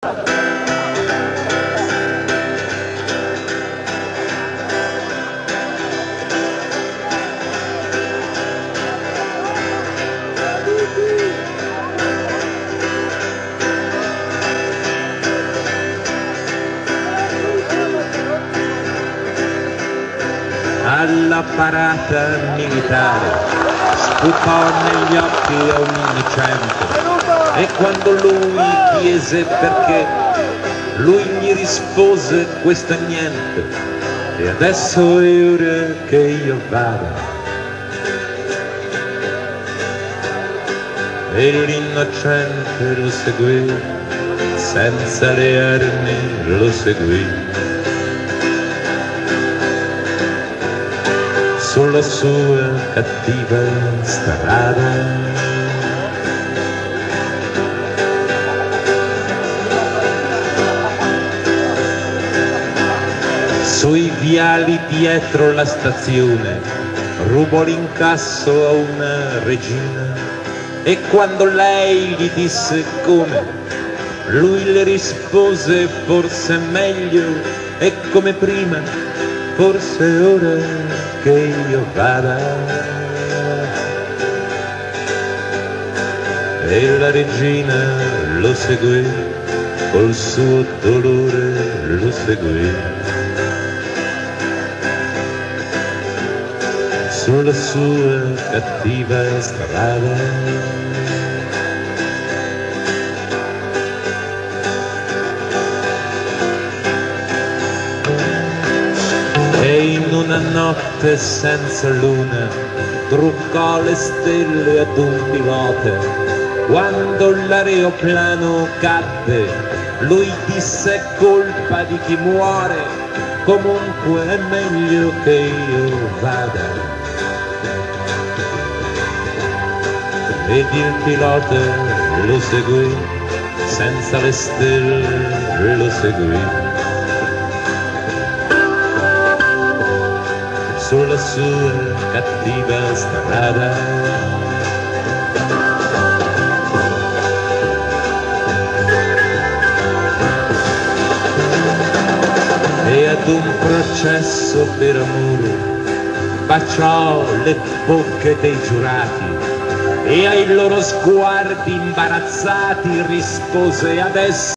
Alla parata militare sputò negli occhi a un innocente, e quando lui chiese perché, lui gli rispose: questo è niente, e adesso è ora che io vada. E l'innocente lo seguì, senza le armi lo seguì. Sulla sua cattiva strada. Sui viali dietro la stazione rubò l'incasso a una regina, e quando lei gli disse come, lui le rispose: forse è meglio, e come prima, forse è ora che io vada. E la regina lo seguì, col suo dolore lo seguì. Sulla sua cattiva strada. E in una notte senza luna truccò le stelle ad un pilota. Quando l'aeroplano cadde, lui disse: è colpa di chi muore, comunque è meglio che io vada. Ed il pilota lo seguì, senza le stelle lo seguì. Sulla sua cattiva strada. E ad un processo per amore baciò le bocche dei giurati, e ai loro sguardi imbarazzati rispose: adesso